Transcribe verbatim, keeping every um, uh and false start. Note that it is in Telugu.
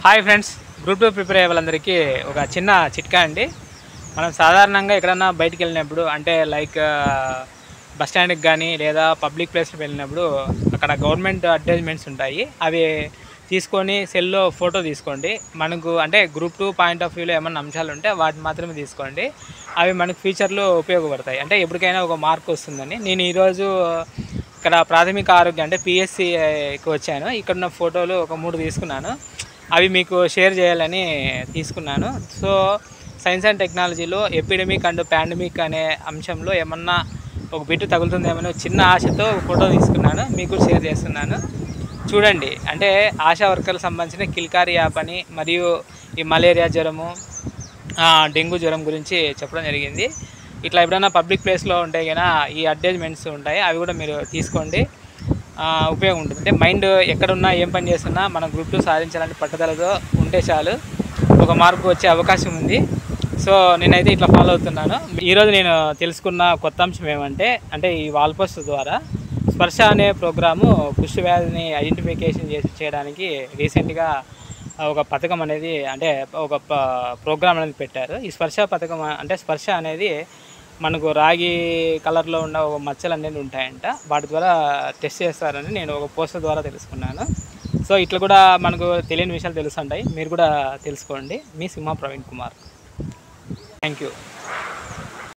Hi friends, group two prepare అయ్యే వాళ్ళందరికీ ఒక చిన్న చిట్కా అండి. మనం సాధారణంగా ఎక్కడన్నా బయటికి వెళ్ళినప్పుడు అంటే లైక్ బస్ స్టాండ్కి కానీ లేదా పబ్లిక్ ప్లేస్కి వెళ్ళినప్పుడు అక్కడ గవర్నమెంట్ అడ్వర్టైజ్మెంట్స్ ఉంటాయి. అవి తీసుకొని సెల్లో ఫోటో తీసుకోండి. మనకు అంటే గ్రూప్ టూ పాయింట్ ఆఫ్ వ్యూలో ఏమన్నా అంశాలు ఉంటే వాటిని మాత్రమే తీసుకోండి. అవి మనకు ఫ్యూచర్లో ఉపయోగపడతాయి. అంటే ఎప్పటికైనా ఒక మార్క్ వస్తుందని. నేను ఈరోజు ఇక్కడ ప్రాథమిక ఆరోగ్యం అంటే పిఎస్సికి వచ్చాను. ఇక్కడున్న ఫోటోలు ఒక మూడు తీసుకున్నాను. అవి మీకు షేర్ చేయాలని తీసుకున్నాను. సో సైన్స్ అండ్ టెక్నాలజీలో ఎపిడమిక్ అండ్ పాండమిక్ అనే అంశంలో ఏమన్నా ఒక బిట్టు తగులుతుందేమో చిన్న ఆశతో ఫోటో తీసుకున్నాను, మీకు షేర్ చేస్తున్నాను. చూడండి, అంటే ఆశా వర్కర్లకు సంబంధించిన కిల్కారి యాప్ అని మరియు ఈ మలేరియా జ్వరము, డెంగ్యూ జ్వరం గురించి చెప్పడం జరిగింది. ఇట్లా ఎప్పుడైనా పబ్లిక్ ప్లేస్లో ఉంటే కన్నా ఈ అడ్వర్టైజ్మెంట్స్ ఉంటాయి, అవి కూడా మీరు తీసుకోండి. ఉపయోగం ఉంటుంది. అంటే మైండ్ ఎక్కడున్నా ఏం పని చేస్తున్నా మనం గ్రూప్ టూ సాధించాలంటే పట్టుదలతో ఉంటే చాలు, ఒక మార్పు వచ్చే అవకాశం ఉంది. సో నేనైతే ఇట్లా ఫాలో అవుతున్నాను. ఈరోజు నేను తెలుసుకున్న కొత్త అంశం ఏమంటే అంటే ఈ వాల్ పోస్ట్ ద్వారా స్పర్శ అనే ప్రోగ్రాము కుష్టు వ్యాధిని ఐడెంటిఫికేషన్ చేసి చేయడానికి రీసెంట్గా ఒక పథకం అనేది అంటే ఒక ప్రోగ్రామ్ అనేది పెట్టారు. ఈ స్పర్శ పథకం అంటే స్పర్శ అనేది మనకు రాగి కలర్లో ఉన్న ఒక మచ్చలు అనేది ఉంటాయంట. వాటి ద్వారా టెస్ట్ చేస్తారని నేను ఒక పోస్టర్ ద్వారా తెలుసుకున్నాను. సో ఇట్లా కూడా మనకు తెలియని విషయాలు తెలుస్తుంటాయి, మీరు కూడా తెలుసుకోండి. మీ సింహ ప్రవీణ్ కుమార్. Thank you.